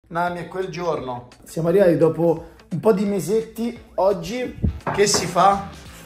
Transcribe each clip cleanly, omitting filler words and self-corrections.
Nami, è quel giorno. Siamo arrivati dopo un po' di mesetti. Oggi che si fa?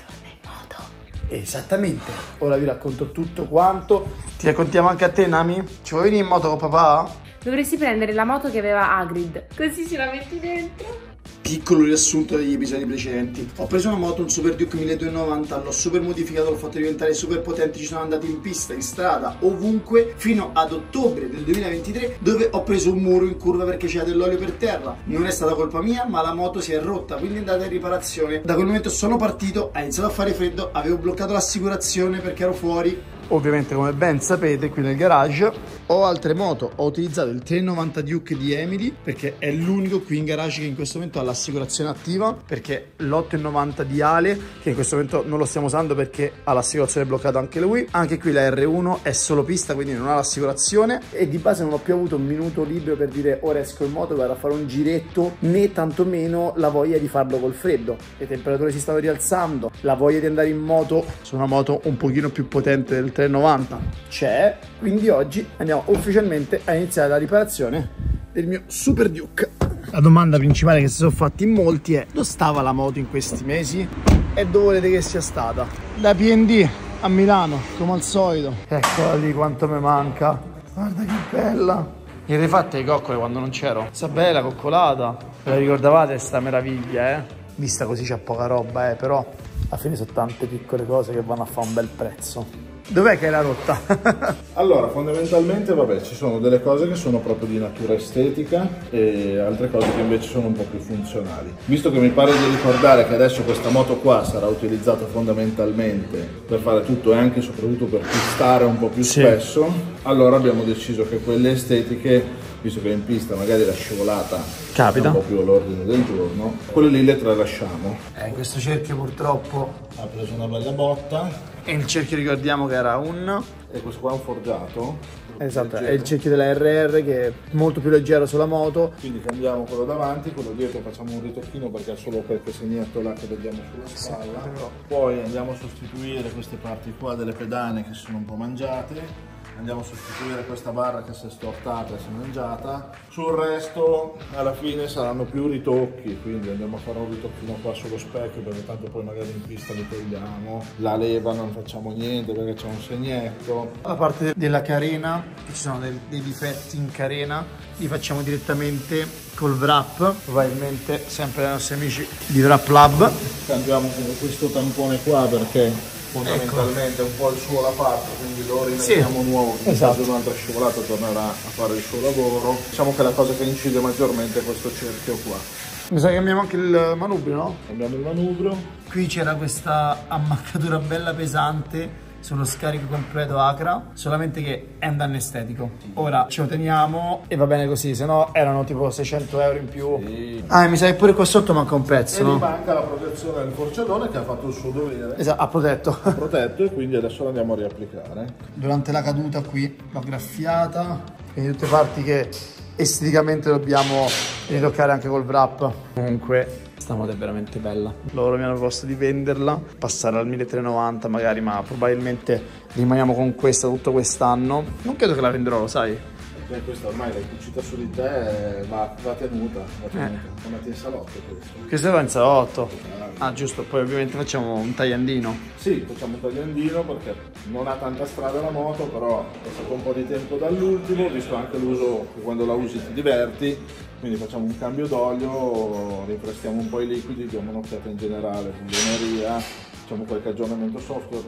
Esattamente. Ora vi racconto tutto quanto. Ti raccontiamo anche a te, Nami? Ci vuoi venire in moto con papà? Dovresti prendere la moto che aveva Hagrid, così ce la metti dentro. Piccolo riassunto degli episodi precedenti. Ho preso una moto, un Super Duke 1290, l'ho super modificato, l'ho fatto diventare super potente, ci sono andato in pista, in strada, ovunque, fino ad ottobre del 2023, dove ho preso un muro in curva perché c'era dell'olio per terra. Non è stata colpa mia, ma la moto si è rotta, quindi è andata in riparazione. Da quel momento sono partito, ha iniziato a fare freddo, avevo bloccato l'assicurazione perché ero fuori. Ovviamente, come ben sapete, qui nel garage ho altre moto. Ho utilizzato il 390 Duke di Emily perché è l'unico qui in garage che in questo momento ha l'assicurazione attiva, perché l'890 di Ale, che in questo momento non lo stiamo usando perché ha l'assicurazione bloccata anche lui. Anche qui la R1 è solo pista, quindi non ha l'assicurazione, e di base non ho più avuto un minuto libero per dire ora esco in moto, vado a fare un giretto, né tantomeno la voglia di farlo col freddo. Le temperature si stanno rialzando, la voglia di andare in moto su una moto un pochino più potente del 390 c'è, quindi oggi andiamo ufficialmente a iniziare la riparazione del mio Super Duke. La domanda principale che si sono fatti in molti è: dove stava la moto in questi mesi e dove volete che sia stata? Da P&D a Milano, come al solito. Eccola lì, quanto mi manca, guarda che bella. Ieri fatte le coccole quando non c'ero, sta bella coccolata, ve la ricordavate sta meraviglia, vista così c'è poca roba, però alla fine sono tante piccole cose che vanno a fare un bel prezzo. Dov'è che era rotta? Allora, fondamentalmente, vabbè, ci sono delle cose che sono proprio di natura estetica e altre cose che invece sono un po' più funzionali. Visto che mi pare di ricordare che adesso questa moto qua sarà utilizzata fondamentalmente per fare tutto e anche e soprattutto per pistare un po' più spesso, allora abbiamo deciso che quelle estetiche, visto che in pista magari la scivolata capita un po' più all'ordine del giorno, quelle lì le tralasciamo. Questo cerchio purtroppo Ha preso una bella botta. E il cerchio ricordiamo che era un... E questo qua è un forgiato. Esatto, è il cerchio della RR che è molto più leggero sulla moto. Quindi cambiamo quello davanti, quello dietro facciamo un ritocchino perché è solo quel segnetto là che vediamo sulla spalla. Poi andiamo a sostituire queste parti qua delle pedane che sono un po' mangiate. Andiamo a sostituire questa barra che si è stortata e si è mangiata. Sul resto alla fine saranno più ritocchi, quindi andiamo a fare un ritocchino qua sullo specchio perché tanto poi magari in pista li togliamo. La leva non facciamo niente perché c'è un segnetto. La parte della carena, ci sono dei difetti in carena, li facciamo direttamente col wrap, probabilmente sempre dai nostri amici di Wrap Lab. Cambiamo questo tampone qua perché fondamentalmente un po' il suo l'ha fatto, quindi lo rimettiamo nuovo, esatto. Un'altra scivolata tornerà a fare il suo lavoro. Diciamo che la cosa che incide maggiormente è questo cerchio qua. Mi sa che cambiamo anche il manubrio, no? Cambiamo il manubrio. Qui c'era questa ammaccatura bella pesante sullo scarico completo Acra, solamente che è un danno estetico. Ora ce lo teniamo e va bene così, se no erano tipo 600 euro in più. Sì. Mi sa che pure qua sotto manca un pezzo, e no? E manca la protezione del porcellone che ha fatto il suo dovere. Esatto, ha protetto. Ha protetto e quindi adesso lo andiamo a riapplicare. Durante la caduta qui l'ho graffiata, quindi tutte parti che esteticamente dobbiamo ritoccare anche col wrap. Comunque questa moto è veramente bella. Loro mi hanno proposto di venderla, passare al 1390 magari, ma probabilmente rimaniamo con questa tutto quest'anno. Non credo che la venderò, lo sai? Perché questa ormai l'hai cucita su di te, va tenuta, la metti in salotto questo. Questo va in salotto. Ah giusto, poi ovviamente facciamo un tagliandino. Sì, facciamo un tagliandino perché non ha tanta strada la moto, però è passato un po' di tempo dall'ultimo, visto anche l'uso che quando la usi ti diverti. Quindi facciamo un cambio d'olio, rinfreschiamo un po' i liquidi, diamo un'occhiata in generale con l'energia, facciamo qualche aggiornamento software,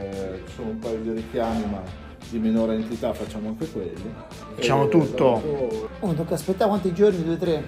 ci sono un paio di richiami ma di minore entità, facciamo anche quelli. Facciamo tutto. Tocca aspettare quanti giorni? 2 o 3?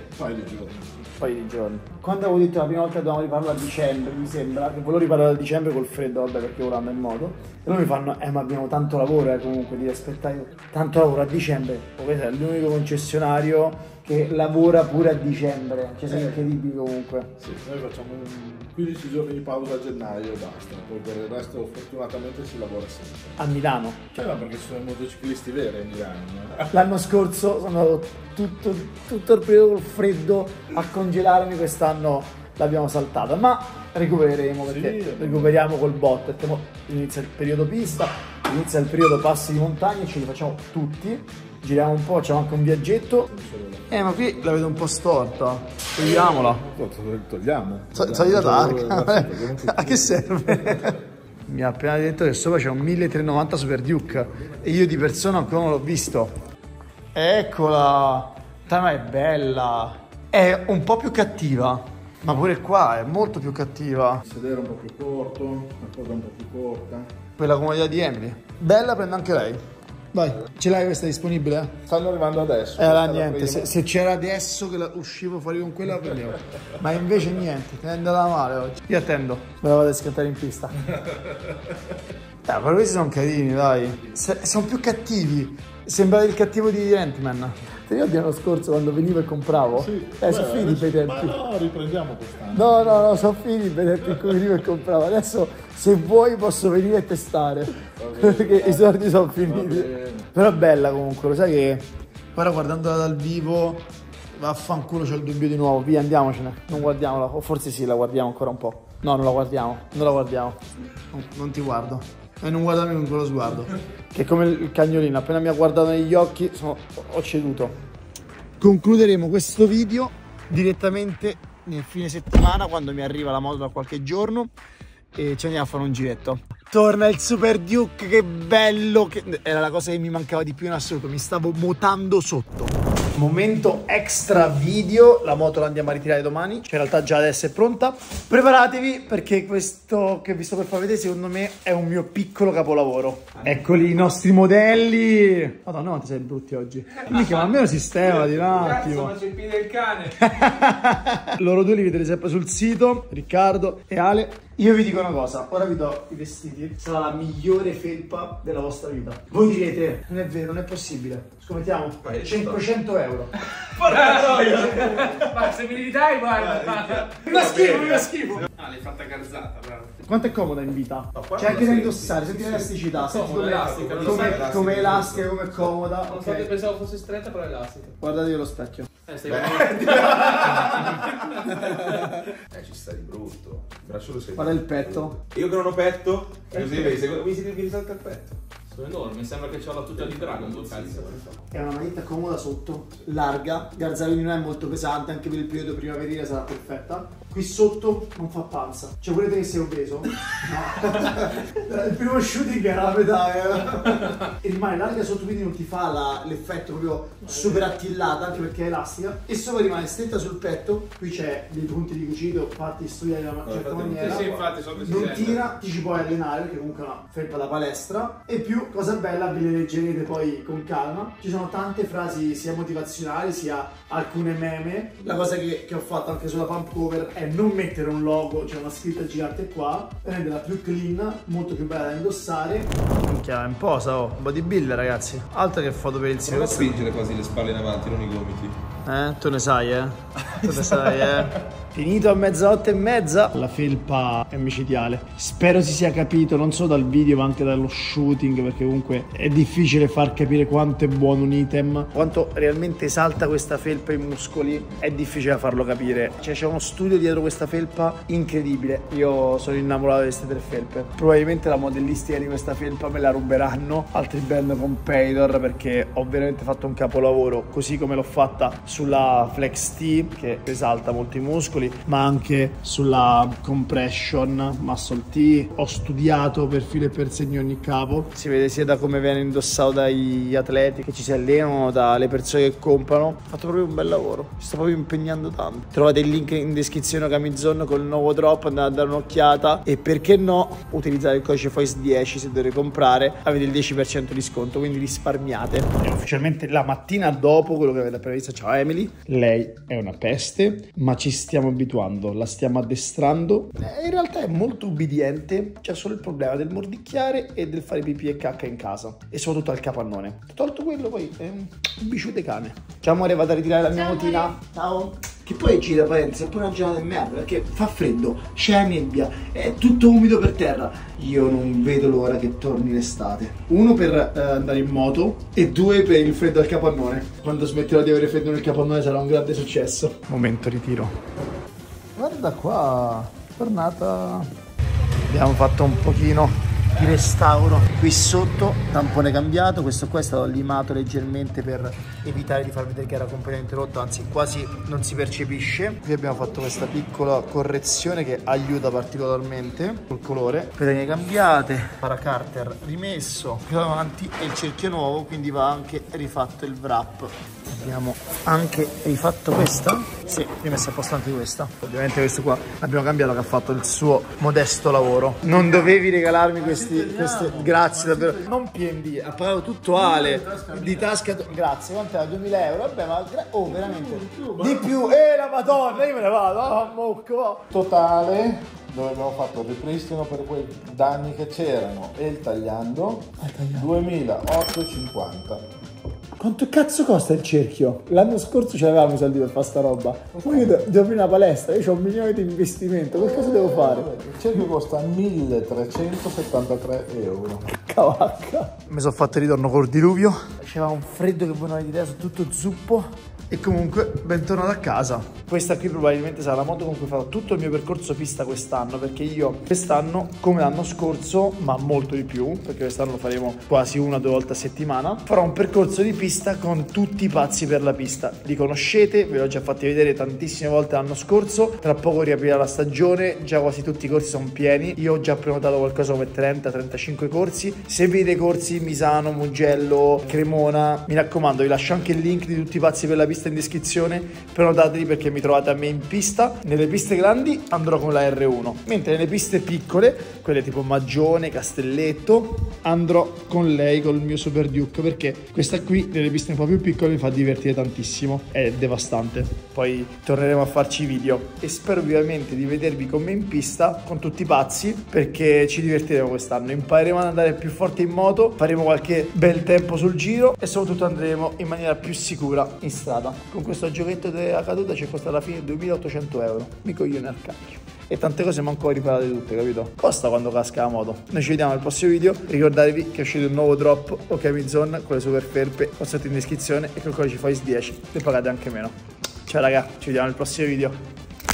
Un paio di giorni. Quando avevo detto la prima volta che dovevamo riparare a dicembre, mi sembra che volevo riparare a dicembre col freddo, vabbè, perché volando in moto. E loro mi fanno, ma abbiamo tanto lavoro, comunque, devi aspettare tanto lavoro a dicembre. Questo è l'unico concessionario che lavora pure a dicembre, cioè sei incredibili comunque. Sì, noi facciamo 15 giorni di pausa a gennaio e basta, poi per il resto fortunatamente si lavora sempre. A Milano? Cioè no, perché ci sono i motociclisti veri a Milano. L'anno scorso sono andato tutto il periodo col freddo a congelarmi, quest'anno l'abbiamo saltata, ma recupereremo perché sì, recuperiamo col bot, perché inizia il periodo pista, inizia il periodo passi di montagna e ce li facciamo tutti. Giriamo un po', c'è anche un viaggetto. Ma qui la vedo un po' storta. Togliamola. Togliamo. Salita d'arca. A che serve? Mi ha appena detto che sopra c'è un 1390 Super Duke e io di persona ancora non l'ho visto. Eccola! Ma è bella! È un po' più cattiva, ma pure qua è molto più cattiva. Il sedere un po' più corto, la coda un po' più corta. Quella comodità di Emily. Bella, prende anche lei. Vai, ce l'hai questa disponibile? Stanno arrivando adesso. Allora niente, se c'era adesso che uscivo fuori con quella la prendevo. Ma invece niente, ti è andata male oggi. Io attendo, me la vado a scattare in pista. Però questi sono carini, dai. Sono più cattivi. Sembra il cattivo di Ant-Man. Ti ricordi l'anno scorso quando venivo e compravo? Sì. Sono finiti bei tempi. Ma no, riprendiamo quest'anno. No, sono finiti bei tempi in cui venivo e compravo. Adesso se vuoi posso venire e testare. Perché i soldi sono finiti. Però è bella comunque, lo sai che ora guardandola dal vivo vaffanculo, c'ho il dubbio di nuovo. Via, andiamocene, non guardiamola. O forse sì, la guardiamo ancora un po'. No, non la guardiamo. Non ti guardo. E non guardarmi con quello sguardo. Che è come il cagnolino, appena mi ha guardato negli occhi ho ceduto. Concluderemo questo video direttamente nel fine settimana, quando mi arriva la moto da qualche giorno, e ci andiamo a fare un giretto. Torna il Super Duke, che bello, che era la cosa che mi mancava di più in assoluto, mi stavo mutando sotto. Momento extra video, la moto la andiamo a ritirare domani, cioè in realtà già adesso è pronta. Preparatevi perché questo che vi sto per far vedere secondo me è un mio piccolo capolavoro. Eccoli i nostri modelli. Madonna, quanti sei brutti oggi. Mica, ma almeno sistema di un attimo. Cazzo, c'è il piede del cane. Loro due li vedrete sempre sul sito, Riccardo e Ale. Io vi dico una cosa, ora vi do i vestiti, sarà la migliore felpa della vostra vita. Voi direte, non è vero, non è possibile. Scommettiamo? 500 euro. Ma se me li dai, guarda. Una schifo. Ah, l'hai fatta garzata, bravo. Quanto è comoda in vita? C'è anche da indossare, senti l'elasticità, senti come elastica, come è comoda. Nonostante pensavo fosse stretta, però è elastica. Guardate lo specchio. Stai ci sta di brutto. Braccio lo sei. Guarda il petto. Io che non ho petto, così vedi, mi si risalta il petto. Sono enormi, sembra che c'ho la tuta di Dragon Ball, cazzo. È una maglietta comoda sotto, larga, garzarino non è molto pesante, anche per il periodo primaverile sarà perfetta. Qui sotto non fa panza. Cioè volete che sei obeso? No. Il primo shooting era la metà. E rimane larga sotto, quindi non ti fa l'effetto proprio super attillata, anche perché è elastica. E sopra rimane stretta sul petto. Qui c'è dei punti di cucito fatti studiare in una certa maniera. Sì, infatti, so che si non sente. tira, ti ci puoi allenare perché comunque è una felpa da palestra. E più, cosa bella, ve le leggerete poi con calma. Ci sono tante frasi sia motivazionali sia alcune meme. La cosa che ho fatto anche sulla pump cover è non mettere un logo, cioè una scritta gigante qua, renderla più clean, molto più bella da indossare. Minchia, è un po' un bodybuilder, ragazzi. Altro che foto per il Non spingere quasi le spalle in avanti, non i gomiti. Tu ne sai, Tu ne sai, Finito a mezzanotte e mezza, la felpa è micidiale. Spero si sia capito non solo dal video ma anche dallo shooting, perché comunque è difficile far capire quanto è buono un item, quanto realmente esalta questa felpa i muscoli, è difficile farlo capire. Cioè c'è uno studio dietro questa felpa incredibile. Io sono innamorato di queste tre felpe. Probabilmente la modellistica di questa felpa me la ruberanno altri brand competitor, perché ho veramente fatto un capolavoro, così come l'ho fatta sulla Flex T che esalta molto i muscoli, ma anche sulla Compression Muscle T. Ho studiato per filo e per segno ogni capo, si vede sia da come viene indossato dagli atleti che ci si allenano, dalle persone che comprano. Ho fatto proprio un bel lavoro, mi sto proprio impegnando tanto. Trovate il link in descrizione Camizon con il nuovo drop, andate a dare un'occhiata e perché no utilizzate il codice FOIS10 se dovete comprare, avete il 10% di sconto, quindi risparmiate. È ufficialmente la mattina dopo quello che avete appena visto. Ciao Emily, lei è una peste ma ci stiamo abituando, la stiamo addestrando. In realtà è molto ubbidiente, c'è solo il problema del mordicchiare e del fare pipì e cacca in casa e soprattutto al capannone. Tolto quello poi è un biciute cane. Ciao amore, vado a ritirare la mia motina. Ciao. Che poi gira parenti, è pure una giornata di merda perché fa freddo, c'è nebbia, è tutto umido per terra. Io non vedo l'ora che torni l'estate. Uno per andare in moto e due per il freddo al capannone. Quando smetterò di avere freddo nel capannone sarà un grande successo. Momento ritiro. Guarda qua, tornata. Abbiamo fatto un pochino di restauro. Qui sotto tampone cambiato, questo qua è stato limato leggermente per evitare di far vedere che era completamente rotto, anzi quasi non si percepisce. Qui abbiamo fatto questa piccola correzione che aiuta particolarmente col colore. Pedane cambiate, paracarter rimesso, più avanti e il cerchio nuovo, quindi va anche rifatto il wrap. Abbiamo anche rifatto questa, sì, rimessa a posto anche questa. Ovviamente questo qua l'abbiamo cambiato, che ha fatto il suo modesto lavoro. Non dovevi regalarmi questi, grazie davvero. Non PND, ha pagato tutto Ale di tasca. Grazie, quant'era? 2000 euro? Vabbè, ma oh, veramente di più. La madonna, io me ne vado, a mocco. Totale, dove abbiamo fatto il ripristino per quei danni che c'erano e il tagliando, 2.850. Quanto cazzo costa il cerchio? L'anno scorso ce l'avevamo i soldi per fare sta roba. Poi io devo aprire una palestra, io ho 1 milione di investimento, che cosa devo fare? Il cerchio costa 1.373 euro. Cavacca. Mi sono fatto il ritorno col diluvio. C'era un freddo che voi non avete idea, su tutto zuppo. E comunque bentornato a casa. Questa qui probabilmente sarà la moto con cui farò tutto il mio percorso pista quest'anno, perché io quest'anno, come l'anno scorso, ma molto di più, perché quest'anno lo faremo quasi 1 o 2 volte a settimana, farò un percorso di pista con tutti i pazzi per la pista. Li conoscete, ve l'ho già fatti vedere tantissime volte l'anno scorso. Tra poco riaprirà la stagione, già quasi tutti i corsi sono pieni. Io ho già prenotato qualcosa come 30-35 corsi. Se vedete corsi Misano, Mugello, Cremona, mi raccomando, vi lascio anche il link di tutti i pazzi per la pista in descrizione, prenotatevi perché mi trovate a me in pista. Nelle piste grandi andrò con la R1, mentre nelle piste piccole, quelle tipo Magione, Castelletto, andrò con lei, col mio Super Duke, perché questa qui nelle piste un po' più piccole mi fa divertire tantissimo, è devastante. Poi torneremo a farci video e spero vivamente di vedervi con me in pista con tutti i pazzi, perché ci divertiremo quest'anno, impareremo ad andare più forte in moto, faremo qualche bel tempo sul giro e soprattutto andremo in maniera più sicura in strada. Con questo giochetto della caduta ci costa alla fine 2.800 euro. Mi coglione al cacchio. E tante cose manco riparate tutte, capito? Costa quando casca la moto. Noi ci vediamo al prossimo video. Ricordatevi che è uscito un nuovo drop Okami Zone con le super felpe qua sotto in descrizione e col codice FAIS10 e pagate anche meno. Ciao raga, ci vediamo al prossimo video.